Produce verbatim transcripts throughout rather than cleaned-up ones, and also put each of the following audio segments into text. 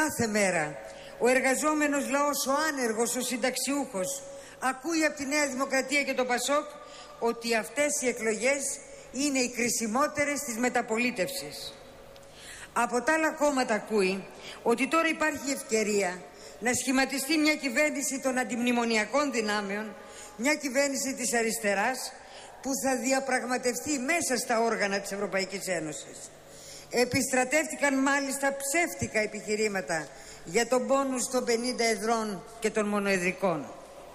Κάθε μέρα ο εργαζόμενος λαός, ο άνεργος, ο συνταξιούχος ακούει από τη Νέα Δημοκρατία και το Πασόκ ότι αυτές οι εκλογές είναι οι κρισιμότερες της μεταπολίτευσης. Από τα άλλα κόμματα ακούει ότι τώρα υπάρχει ευκαιρία να σχηματιστεί μια κυβέρνηση των αντιμνημονιακών δυνάμεων, μια κυβέρνηση της αριστεράς που θα διαπραγματευτεί μέσα στα όργανα της Ευρωπαϊκής Ένωσης. Επιστρατεύτηκαν μάλιστα ψεύτικα επιχειρήματα για τον πόνους των πενήντα εδρών και των μονοεδρικών.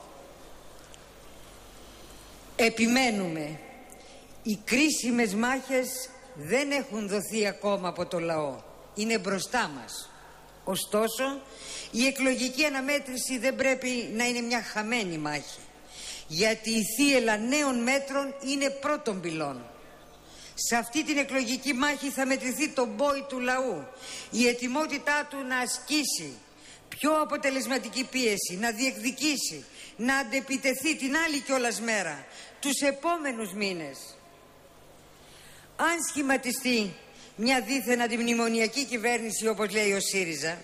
Επιμένουμε, οι κρίσιμες μάχες δεν έχουν δοθεί ακόμα από το λαό, είναι μπροστά μας. Ωστόσο, η εκλογική αναμέτρηση δεν πρέπει να είναι μια χαμένη μάχη, γιατί η θύελλα νέων μέτρων είναι πρώτων πυλών. Σε αυτή την εκλογική μάχη θα μετρηθεί το μπόι του λαού, η ετοιμότητά του να ασκήσει πιο αποτελεσματική πίεση, να διεκδικήσει, να αντεπιτεθεί την άλλη κιόλας μέρα, τους επόμενους μήνες. Αν σχηματιστεί μια δίθεν αντιμνημονιακή κυβέρνηση, όπως λέει ο ΣΥΡΙΖΑ,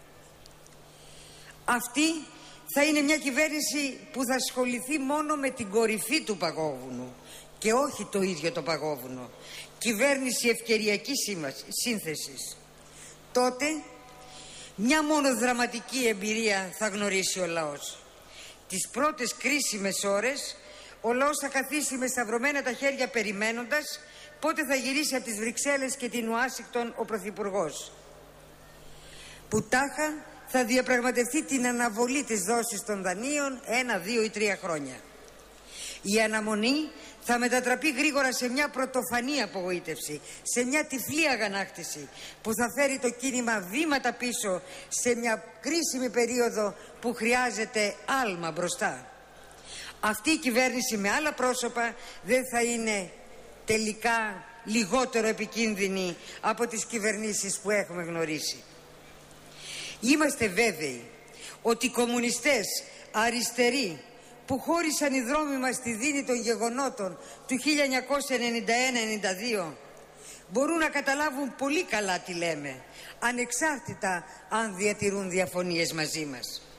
αυτή θα είναι μια κυβέρνηση που θα ασχοληθεί μόνο με την κορυφή του παγόβουνου και όχι το ίδιο το παγόβουνο. Κυβέρνηση ευκαιριακής σύνθεσης. Τότε μια μόνο δραματική εμπειρία θα γνωρίσει ο λαός. Τις πρώτες κρίσιμες ώρες ο λαός θα καθίσει με σταυρωμένα τα χέρια περιμένοντας πότε θα γυρίσει από τις Βρυξέλλες και την Ουάσιγκτον ο Πρωθυπουργός, που τάχα θα διαπραγματευτεί την αναβολή της δόσης των δανείων ένα, δύο ή τρία χρόνια. Η αναμονή θα μετατραπεί γρήγορα σε μια πρωτοφανή απογοήτευση, σε μια τυφλή αγανάκτηση που θα φέρει το κίνημα βήματα πίσω σε μια κρίσιμη περίοδο που χρειάζεται άλμα μπροστά. Αυτή η κυβέρνηση με άλλα πρόσωπα δεν θα είναι τελικά λιγότερο επικίνδυνη από τις κυβερνήσεις που έχουμε γνωρίσει. Είμαστε βέβαιοι ότι οι κομμουνιστές αριστεροί που χώρισαν οι δρόμοι μας στη δίνη των γεγονότων του χίλια εννιακόσια ενενήντα ένα ενενήντα δύο μπορούν να καταλάβουν πολύ καλά τι λέμε, ανεξάρτητα αν διατηρούν διαφωνίες μαζί μας.